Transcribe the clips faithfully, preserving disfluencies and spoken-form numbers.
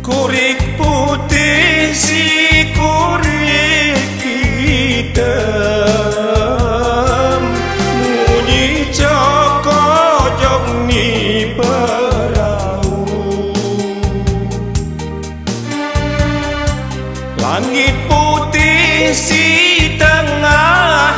kurik putih si kurik hitam munyi joko jong ni perahu langit putih si tengah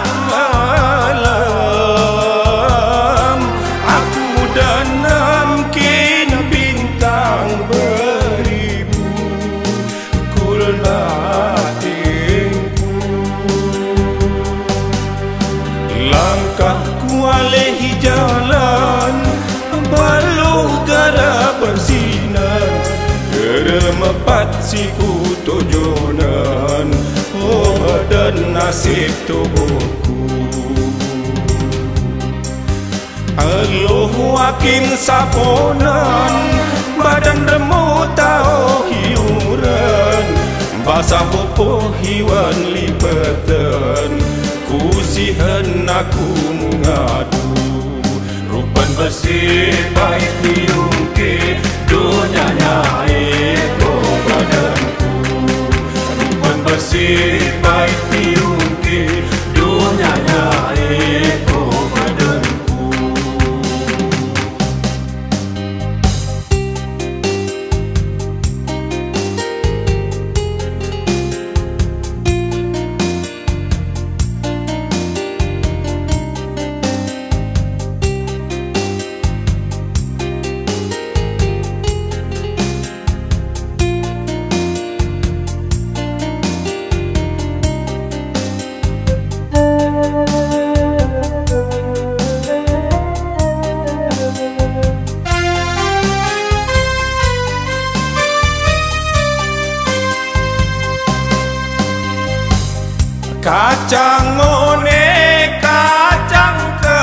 malam aku danam kin bintang beribu kulna tingku langkahku alehi jalan baluh gara bersinar geremepat siku tujuan oh dan nasib tubuhku aloh wakin saponan badan remut tau hiuran basah bopoh hiwan lipatan kusihan aku mengadu rupan bersih baik diungkit dunia naik oh badanku rupan bersih baik diungkit dunia naik oh badanku. Kacang ngone kacang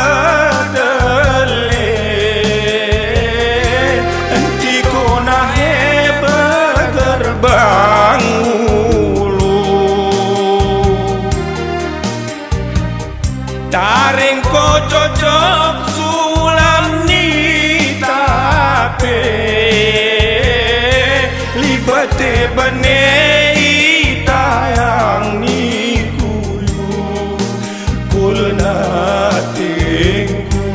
kedelai enti konahe bergerbang ulu taring ko cocok sulam ni tape libate bane itayang ni natingku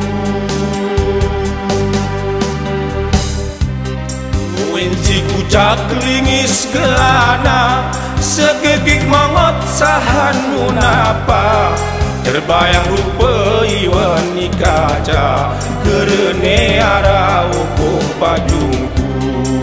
wenci kucak lingis gelana segegik mongot sahan munapa terbayang rupa iwan ni kaca kerene arah upuh bajungku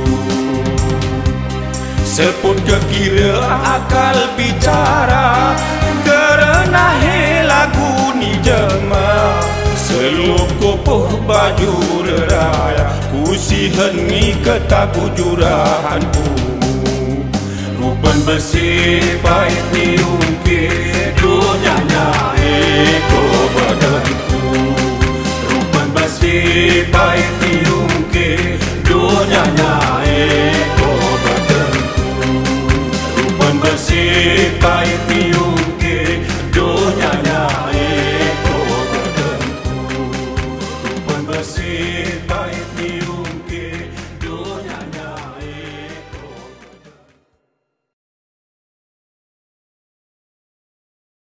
seput kekira akal bicara kerana lagu ni jema seluk kopoh baju raya kusihan ni ketaku jurahanku rupan bersih baik diungkit dunia eko badanku rupan bersih baik diungkit dunia eko badanku rupan bersih baik diungkit